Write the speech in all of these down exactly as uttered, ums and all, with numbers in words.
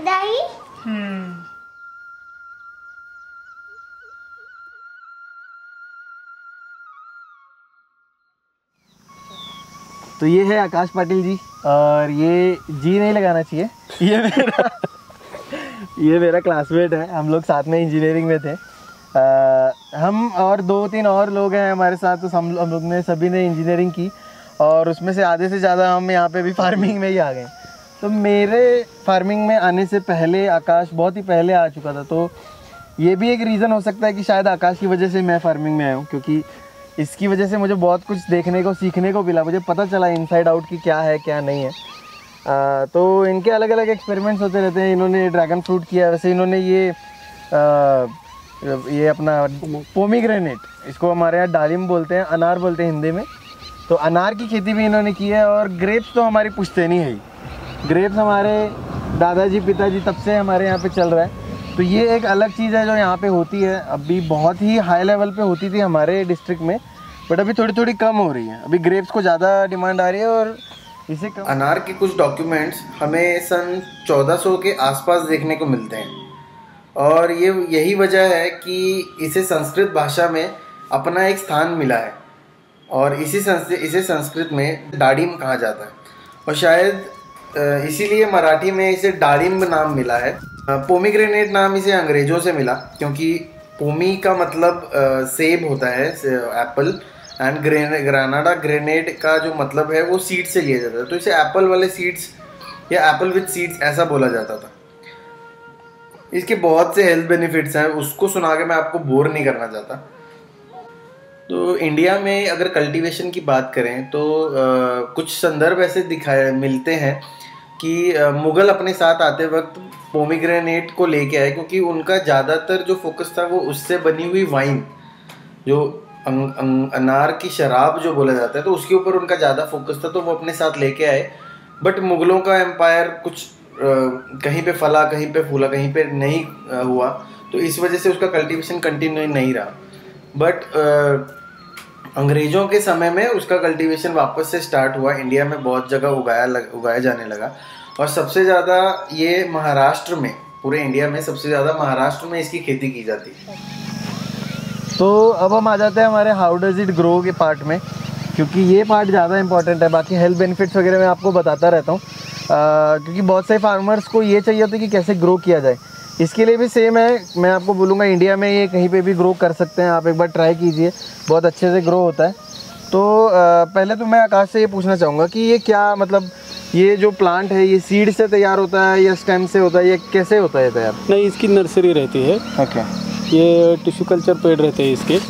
दाई। हम्म तो ये है आकाश पाटिल जी, और ये जी नहीं लगाना चाहिए, ये मेरा ये मेरा क्लासमेट है, हम लोग साथ में इंजीनियरिंग में थे। आ, हम और दो तीन और लोग हैं हमारे साथ, तो हम हम लोग ने सभी ने इंजीनियरिंग की, और उसमें से आधे से ज़्यादा हम यहाँ पे भी फार्मिंग में ही आ गए। तो मेरे फार्मिंग में आने से पहले आकाश बहुत ही पहले आ चुका था, तो ये भी एक रीज़न हो सकता है कि शायद आकाश की वजह से मैं फार्मिंग में आया हूँ, क्योंकि इसकी वजह से मुझे बहुत कुछ देखने को सीखने को मिला, मुझे पता चला इनसाइड आउट की क्या है क्या नहीं है। आ, तो इनके अलग अलग एक्सपेरिमेंट्स होते रहते हैं। इन्होंने ड्रैगन फ्रूट किया, वैसे इन्होंने ये आ, ये अपना पोमीग्रेनेट, इसको हमारे यहाँ डालिम बोलते हैं, अनार बोलते हैं हिंदी में, तो अनार की खेती भी इन्होंने की है। और ग्रेप्स तो हमारी पुश्तैनी है ही, ग्रेप्स हमारे दादाजी पिताजी तब से हमारे यहाँ पे चल रहा है। तो ये एक अलग चीज़ है जो यहाँ पे होती है, अभी बहुत ही हाई लेवल पे होती थी हमारे डिस्ट्रिक्ट में, बट अभी थोड़ी थोड़ी कम हो रही है। अभी ग्रेप्स को ज़्यादा डिमांड आ रही है और इसे कम। अनार के कुछ डॉक्यूमेंट्स हमें सन चौदह सौ के आसपास देखने को मिलते हैं, और ये यही वजह है कि इसे संस्कृत भाषा में अपना एक स्थान मिला है, और इसी संस्कृत इसे संस्कृत में डाडिम कहा जाता है, और शायद इसीलिए मराठी में इसे डाडिम्ब नाम मिला है। पोमीग्रेनेट नाम इसे अंग्रेज़ों से मिला, क्योंकि पोमी का मतलब सेब होता है, एप्पल, एंड ग्रेनाडा ग्रेनेड का जो मतलब है वो सीड से लिया जाता है, तो इसे एप्पल वाले सीड्स या एप्पल विद सीड्स ऐसा बोला जाता था। इसके बहुत से हेल्थ बेनिफिट्स हैं, उसको सुना के मैं आपको बोर नहीं करना चाहता। तो इंडिया में अगर कल्टीवेशन की बात करें तो आ, कुछ संदर्भ ऐसे दिखाए मिलते हैं कि आ, मुग़ल अपने साथ आते वक्त पोमीग्रेनेट को लेके आए, क्योंकि उनका ज़्यादातर जो फोकस था वो उससे बनी हुई वाइन, जो अं, अं, अनार की शराब जो बोला जाता है, तो उसके ऊपर उनका ज़्यादा फोकस था, तो वो अपने साथ लेके आए। बट मुग़लों का एम्पायर कुछ आ, कहीं पे फला, कहीं पे फूला, कहीं पे नहीं आ, हुआ, तो इस वजह से उसका कल्टीवेशन कंटिन्यू नहीं रहा। बट अंग्रेज़ों के समय में उसका कल्टीवेशन वापस से स्टार्ट हुआ, इंडिया में बहुत जगह उगाया लग, उगाया जाने लगा, और सबसे ज़्यादा ये महाराष्ट्र में, पूरे इंडिया में सबसे ज़्यादा महाराष्ट्र में इसकी खेती की जाती है। तो अब हम आ जाते हैं हमारे हाउ डज इट ग्रो के पार्ट में, क्योंकि ये पार्ट ज़्यादा इंपॉर्टेंट है। बाकी हेल्थ बेनिफिट्स वगैरह मैं आपको बताता रहता हूँ, क्योंकि बहुत सारे फार्मर्स को ये चाहिए होता है कि कैसे ग्रो किया जाए। इसके लिए भी सेम है, मैं आपको बोलूँगा इंडिया में ये कहीं पे भी ग्रो कर सकते हैं, आप एक बार ट्राई कीजिए, बहुत अच्छे से ग्रो होता है। तो आ, पहले तो मैं आकाश से ये पूछना चाहूँगा कि ये क्या मतलब, ये जो प्लांट है ये सीड से तैयार होता है या स्टेम से होता है, ये कैसे होता है तैयार? नहीं, इसकी नर्सरी रहती है। ओके। ये टिश्यू कल्चर पेड़ रहते हैं इसके,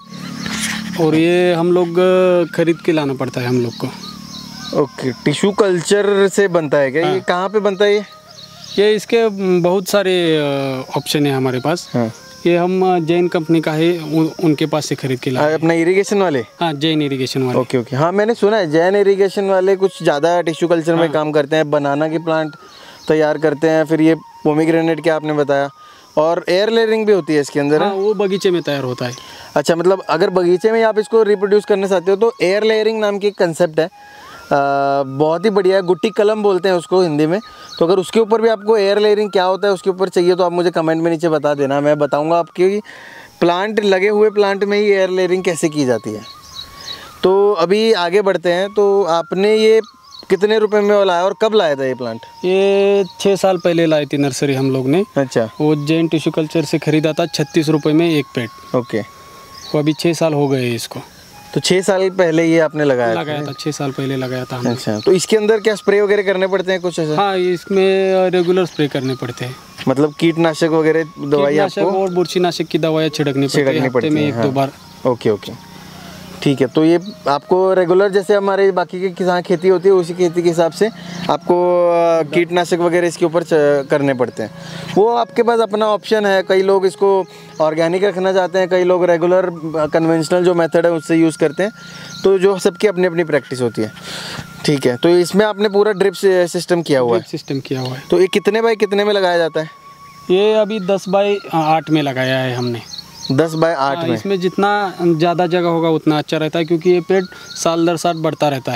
और ये हम लोग खरीद के लाना पड़ता है हम लोग को। ओके, टिश्यू कल्चर से बनता है क्या? हाँ। ये कहाँ पे बनता है ये? ये इसके बहुत सारे ऑप्शन है हमारे पास। हाँ। ये हम जैन कंपनी का है, उन, उनके पास से खरीद के लाए। अपना इरिगेशन वाले? हाँ, जैन इरिगेशन वाले। ओके ओके, हाँ मैंने सुना है जैन इरिगेशन वाले कुछ ज़्यादा टिश्यू कल्चर हाँ। में काम करते हैं, बनाना के प्लांट तैयार करते हैं, फिर ये पोमीग्रेनेट क्या आपने बताया, और एयर लेयरिंग भी होती है इसके अंदर। हाँ, वो बगीचे में तैयार होता है। अच्छा, मतलब अगर बगीचे में आप इसको रिप्रोड्यूस करना चाहते हो तो एयर लेयरिंग नाम की कंसेप्ट है, आ, बहुत ही बढ़िया है, गुट्टी कलम बोलते हैं उसको हिंदी में। तो अगर उसके ऊपर भी आपको एयर लेयरिंग क्या होता है उसके ऊपर चाहिए तो आप मुझे कमेंट में नीचे बता देना, मैं बताऊंगा आपके प्लांट लगे हुए प्लांट में ही एयर लेयरिंग कैसे की जाती है। तो अभी आगे बढ़ते हैं, तो आपने ये कितने रुपए में लाया और कब लाया था ये प्लांट? ये छः साल पहले लाई थी नर्सरी हम लोग ने। अच्छा। वो जैन टिश्यू कल्चर से खरीदा था छत्तीस रुपये में एक पेड़। ओके। वो अभी छः साल हो गए इसको। तो छः साल पहले ये आपने लगाया लगाया था? छः साल पहले लगाया था हमने। अच्छा, तो इसके अंदर क्या स्प्रे वगैरह करने पड़ते हैं कुछ ऐसा? हाँ, इसमें रेगुलर स्प्रे करने पड़ते हैं, मतलब कीटनाशक वगैरह दवाई आपको और बुरशीनाशक की दवाइयाँ छिड़कनी पड़ती है हफ्ते में एक दो बार। ओके ओके, ठीक है। तो ये आपको रेगुलर जैसे हमारे बाकी के किसान खेती होती है उसी खेती के हिसाब से आपको कीटनाशक वगैरह इसके ऊपर करने पड़ते हैं, वो आपके पास अपना ऑप्शन है। कई लोग इसको ऑर्गेनिक रखना चाहते हैं, कई लोग रेगुलर कन्वेंशनल जो मेथड है उससे यूज़ करते हैं, तो जो सबकी अपनी अपनी प्रैक्टिस होती है। ठीक है, तो इसमें आपने पूरा ड्रिप सिस्टम किया हुआ है? सिस्टम किया हुआ है। तो ये कितने बाई कितने में लगाया जाता है? ये अभी दस बाई आठ में लगाया है हमने। दस बाय आठ में? इसमें जितना ज़्यादा जगह होगा उतना अच्छा रहता है, क्योंकि ये पेड़ साल दर साल बढ़ता रहता है।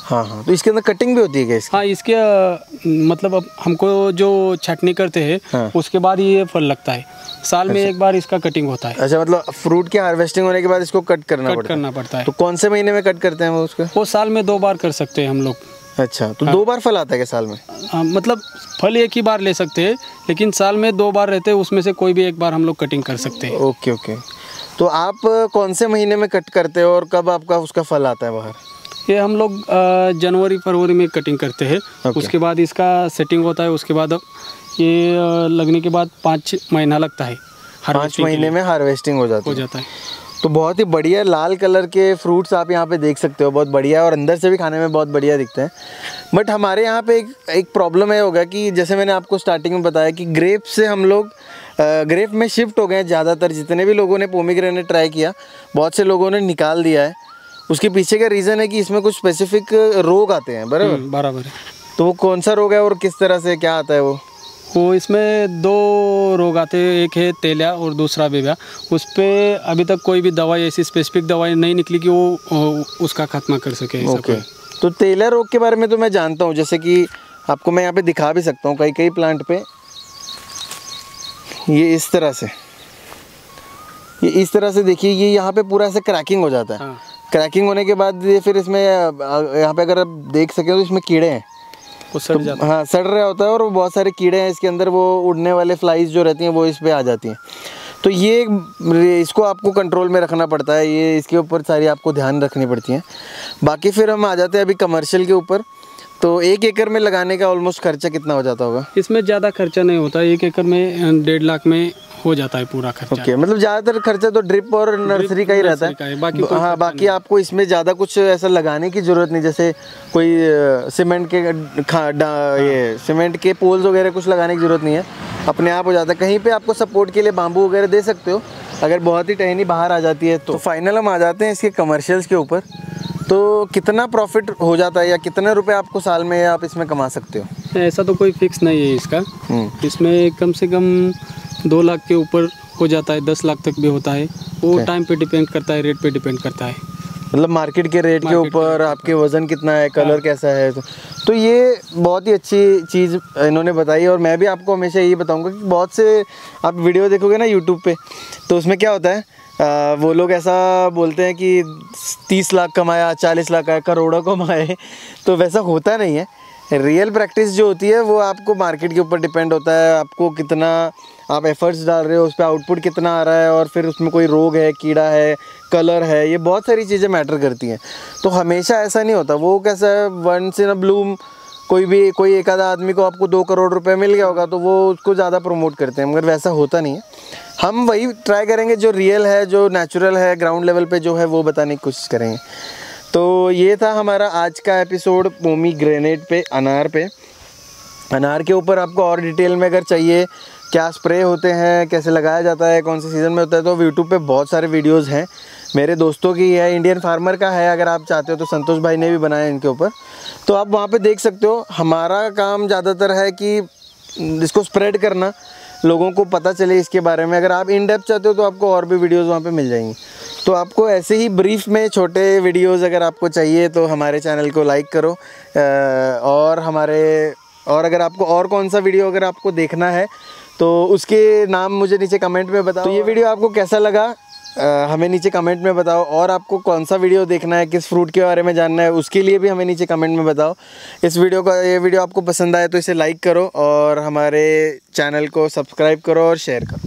हाँ हाँ, तो इसके अंदर कटिंग भी होती है क्या इसकी? हाँ, इसके अ, मतलब अब हमको जो छटनी करते हैं हाँ। उसके बाद ये फल लगता है, साल में एक बार इसका कटिंग होता है। अच्छा, मतलब फ्रूट की हार्वेस्टिंग होने के बाद इसको कट करना कट पड़ता करना पड़ता है। है। तो कौन से महीने में कट करते हैं वो उसको? वो साल में दो बार कर सकते हैं हम लोग। अच्छा, तो दो बार फल आता है क्या साल में? आ, मतलब फल एक ही बार ले सकते हैं, लेकिन साल में दो बार रहते हैं, उसमें से कोई भी एक बार हम लोग कटिंग कर सकते हैं। Okay okay. तो आप कौन से महीने में कट करते हो और कब आपका उसका फल आता है बाहर? ये हम लोग आ, जनवरी फरवरी में कटिंग करते हैं। Okay. उसके बाद इसका सेटिंग होता है, उसके बाद अब ये आ, लगने के बाद पाँच महीना लगता है, पाँच harvesting के महीने लिए में हार्वेस्टिंग हो जाती हो है। जाता है। तो बहुत ही बढ़िया लाल कलर के फ्रूट्स आप यहाँ पे देख सकते हो, बहुत बढ़िया, और अंदर से भी खाने में बहुत बढ़िया दिखते हैं। बट हमारे यहाँ पे एक एक प्रॉब्लम है होगा कि जैसे मैंने आपको स्टार्टिंग में बताया कि ग्रेप से हम लोग ग्रेप में शिफ्ट हो गए हैं। ज़्यादातर जितने भी लोगों ने पोमीग्रेनेट ट्राई किया, बहुत से लोगों ने निकाल दिया है। उसके पीछे का रीज़न है कि इसमें कुछ स्पेसिफिक रोग आते हैं, बराबर? हम्म, बराबर है। तो वो कौन सा रोग है और किस तरह से क्या आता है वो? वो इसमें दो रोग आते हैं, एक है तेलिया और दूसरा बेबिया। उस पर अभी तक कोई भी दवाई, ऐसी स्पेसिफिक दवाई नहीं निकली कि वो अ, उसका खात्मा कर सके। ऐसा ओके। कोई। तो तेलिया रोग के बारे में तो मैं जानता हूँ, जैसे कि आपको मैं यहाँ पे दिखा भी सकता हूँ कई कई प्लांट पे ये इस तरह से, ये इस तरह से देखिए, ये यहाँ पे पूरा ऐसे क्रैकिंग हो जाता है। हाँ। क्रैकिंग होने के बाद ये फिर इसमें यहाँ पे अगर आप देख सकें तो इसमें कीड़े हैं, वो सड़ जाता है। हाँ सड़ रहा होता है, और वो बहुत सारे कीड़े हैं इसके अंदर, वो उड़ने वाले फ्लाइज जो रहती हैं वो इस पे आ जाती हैं। तो ये इसको आपको कंट्रोल में रखना पड़ता है, ये इसके ऊपर सारी आपको ध्यान रखनी पड़ती हैं। बाकी फिर हम आ जाते हैं अभी कमर्शियल के ऊपर। तो एक एकड़ में लगाने का ऑलमोस्ट खर्चा कितना हो जाता होगा? इसमें ज़्यादा खर्चा नहीं होता, एक एकड़ में डेढ़ लाख में हो जाता है पूरा खर्चा। ओके okay, मतलब ज़्यादातर खर्चा तो ड्रिप और नर्सरी का ही रहता नर्सरी का है, है, बाकी कोई हाँ। खर्चा बाकी आपको इसमें ज़्यादा कुछ ऐसा लगाने की ज़रूरत नहीं, जैसे कोई अ, सीमेंट के खा डा- ये सीमेंट के पोल्स वगैरह कुछ लगाने की ज़रूरत नहीं है, अपने आप हो जाता है। कहीं पे आपको सपोर्ट के लिए बाम्बू वगैरह दे सकते हो अगर बहुत ही टहनी बाहर आ जाती है। तो फाइनल हम आ जाते हैं इसके कमर्शियल्स के ऊपर। तो कितना प्रॉफिट हो जाता है या कितने रुपए आपको साल में आप इसमें कमा सकते हो? ऐसा तो कोई फिक्स नहीं है इसका। इसमें कम से कम दो लाख के ऊपर हो जाता है, दस लाख तक भी होता है। वो टाइम पे डिपेंड करता है, रेट पे डिपेंड करता है। मतलब मार्केट के रेट के ऊपर, आपके वज़न कितना है, कलर कैसा है। तो, तो ये बहुत ही अच्छी चीज़ इन्होंने बताई। और मैं भी आपको हमेशा यही बताऊंगा कि बहुत से आप वीडियो देखोगे ना यूट्यूब पे, तो उसमें क्या होता है, आ, वो लोग ऐसा बोलते हैं कि तीस लाख कमाया, चालीस लाख आया, करोड़ों कमाए। तो वैसा होता नहीं है। रियल प्रैक्टिस जो होती है वो आपको मार्केट के ऊपर डिपेंड होता है, आपको कितना आप एफर्ट्स डाल रहे हो, उस पर आउटपुट कितना आ रहा है, और फिर उसमें कोई रोग है, कीड़ा है, कलर है, ये बहुत सारी चीज़ें मैटर करती हैं। तो हमेशा ऐसा नहीं होता। वो कैसा है, वंस इन अ ब्लूम कोई भी कोई एक आधा आदमी को आपको दो करोड़ रुपए मिल गया होगा तो वो उसको ज़्यादा प्रमोट करते हैं, मगर वैसा होता नहीं है। हम वही ट्राई करेंगे जो रियल है, जो नेचुरल है, ग्राउंड लेवल पे जो है वो बताने की कोशिश करेंगे। तो ये था हमारा आज का एपिसोड पोमीग्रेनेट पे, अनार पे। अनार के ऊपर आपको और डिटेल में अगर चाहिए, क्या स्प्रे होते हैं, कैसे लगाया जाता है, कौन से सीज़न में होता है, तो यूट्यूब पे बहुत सारे वीडियोस हैं। मेरे दोस्तों की है, इंडियन फार्मर का है, अगर आप चाहते हो तो संतोष भाई ने भी बनाया है इनके ऊपर, तो आप वहाँ पे देख सकते हो। हमारा काम ज़्यादातर है कि इसको स्प्रेड करना, लोगों को पता चले इसके बारे में। अगर आप इन डेप्थ चाहते हो तो आपको और भी वीडियोज़ वहाँ पर मिल जाएंगी। तो आपको ऐसे ही ब्रीफ में छोटे वीडियोज़ अगर आपको चाहिए तो हमारे चैनल को लाइक करो, और हमारे और अगर आपको और कौन सा वीडियो अगर आपको देखना है तो उसके नाम मुझे नीचे कमेंट में बताओ। तो ये वीडियो आपको कैसा लगा, आ, हमें नीचे कमेंट में बताओ। और आपको कौन सा वीडियो देखना है, किस फ्रूट के बारे में जानना है, उसके लिए भी हमें नीचे कमेंट में बताओ। इस वीडियो का ये वीडियो आपको पसंद आए तो इसे लाइक करो, और हमारे चैनल को सब्सक्राइब करो और शेयर करो।